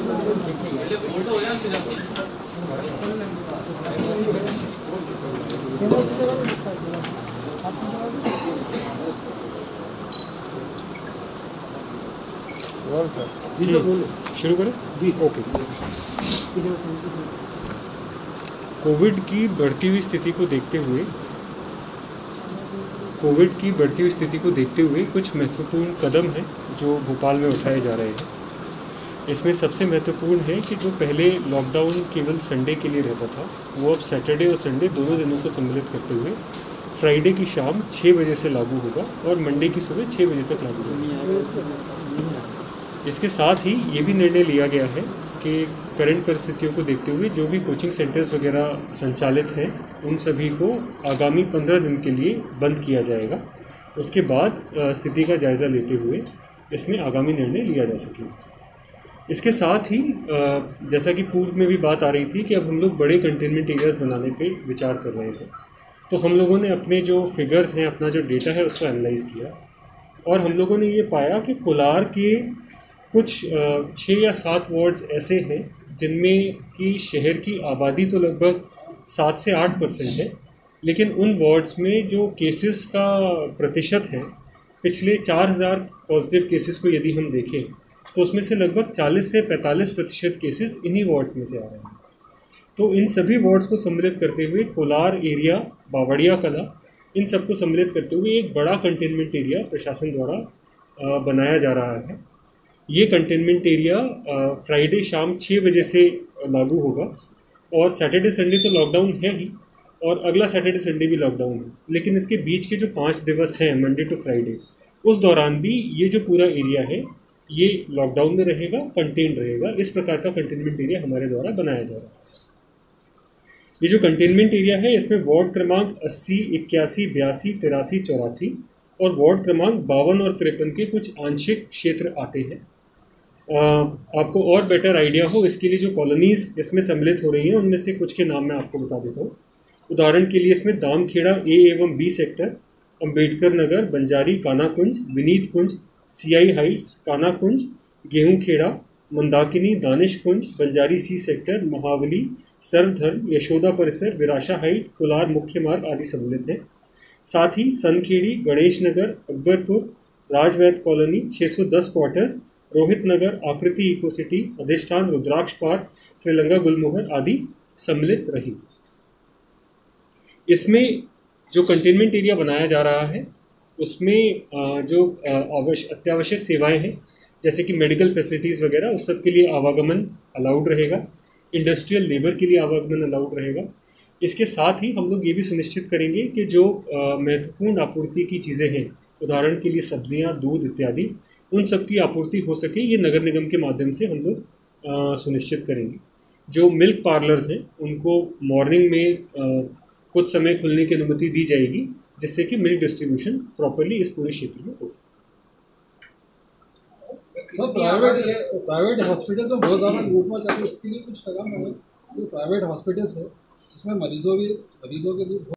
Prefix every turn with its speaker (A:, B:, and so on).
A: शुरू करें जी। Okay. Covid की बढ़ती हुई स्थिति को देखते हुए कुछ महत्वपूर्ण कदम हैं जो भोपाल में उठाए जा रहे हैं। इसमें सबसे महत्वपूर्ण है कि जो पहले लॉकडाउन केवल संडे के लिए रहता था, वो अब सैटरडे और संडे दोनों दिनों को सम्मिलित करते हुए फ्राइडे की शाम 6 बजे से लागू होगा और मंडे की सुबह 6 बजे तक लागू होगा। इसके साथ ही ये भी निर्णय लिया गया है कि करंट परिस्थितियों को देखते हुए जो भी कोचिंग सेंटर्स वगैरह संचालित हैं, उन सभी को आगामी 15 दिन के लिए बंद किया जाएगा। उसके बाद स्थिति का जायज़ा लेते हुए इसमें आगामी निर्णय लिया जा सकेगा। इसके साथ ही जैसा कि पूर्व में भी बात आ रही थी कि अब हम लोग बड़े कंटेनमेंट एरियाज बनाने पे विचार कर रहे थे, तो हम लोगों ने अपने जो फिगर्स हैं, अपना जो डेटा है, उसको एनालाइज़ किया और हम लोगों ने ये पाया कि कोलार के कुछ 6 या 7 वार्ड्स ऐसे हैं जिनमें कि शहर की आबादी तो लगभग 7 से 8% है, लेकिन उन वार्ड्स में जो केसेस का प्रतिशत है, पिछले 4000 पॉजिटिव केसेस को यदि हम देखें तो उसमें से लगभग 40 से 45% केसेस इन्हीं वार्ड्स में से आ रहे हैं। तो इन सभी वार्ड्स को सम्मिलित करते हुए कोलार एरिया, बावड़िया कला, इन सबको सम्मिलित करते हुए एक बड़ा कंटेनमेंट एरिया प्रशासन द्वारा बनाया जा रहा है। ये कंटेनमेंट एरिया फ्राइडे शाम 6 बजे से लागू होगा और सैटरडे संडे तो लॉकडाउन है ही और अगला सैटरडे संडे भी लॉकडाउन है, लेकिन इसके बीच के जो 5 दिवस हैं, मंडे टू फ्राइडे, उस दौरान भी ये जो पूरा एरिया है ये लॉकडाउन में रहेगा, कंटेन रहेगा। इस प्रकार का कंटेनमेंट एरिया हमारे द्वारा बनाया जा रहा है। ये जो कंटेनमेंट एरिया है, इसमें वार्ड क्रमांक 80, 81, 82, 83, 84 और वार्ड क्रमांक 52 और 53 के कुछ आंशिक क्षेत्र आते हैं। आपको और बेटर आइडिया हो इसके लिए जो कॉलोनीज़ इसमें सम्मिलित हो रही हैं, उनमें से कुछ के नाम मैं आपको बता देता हूँ। उदाहरण के लिए इसमें दामखेड़ा ए एवं B sector, Ambedkar Nagar, Banjari, Kanakunj, Vineet Kunj, CI heights, Kanakunj, Gehun Kheda, Mandakini, Danish Kunj, Banjari C sector, Mahavali, Sarvadharm, Yashoda परिसर, विराशा हाइट, कोलार मुख्य मार्ग आदि सम्मिलित हैं। साथ ही Sankhedi, Ganesh Nagar, Akbarpur, Rajvaid colony, 610 quarters, Rohit Nagar, Aakriti eco city, अधिष्ठान, रुद्राक्ष पार्क, त्रिलंगा गुलमोहर आदि सम्मिलित रही। इसमें जो कंटेनमेंट एरिया बनाया जा रहा है उसमें जो अत्यावश्यक सेवाएं हैं, जैसे कि मेडिकल फैसिलिटीज़ वगैरह, उस सब के लिए आवागमन अलाउड रहेगा। इंडस्ट्रियल लेबर के लिए आवागमन अलाउड रहेगा। इसके साथ ही हम लोग ये भी सुनिश्चित करेंगे कि जो महत्वपूर्ण आपूर्ति की चीज़ें हैं, उदाहरण के लिए सब्जियां, दूध इत्यादि, उन सब की आपूर्ति हो सके, ये नगर निगम के माध्यम से हम लोग सुनिश्चित करेंगे। जो मिल्क पार्लर्स हैं उनको मॉर्निंग में कुछ समय खुलने की अनुमति दी जाएगी, जिससे कि मिल्क डिस्ट्रीब्यूशन प्रॉपर्ली इस पूरे क्षेत्र में हो सके।
B: सर, प्राइवेट हॉस्पिटल्स में बहुत ज़्यादा लूटमार चल रही है, इसके लिए कुछ कदम है? जो प्राइवेट हॉस्पिटल्स है उसमें मरीजों के लिए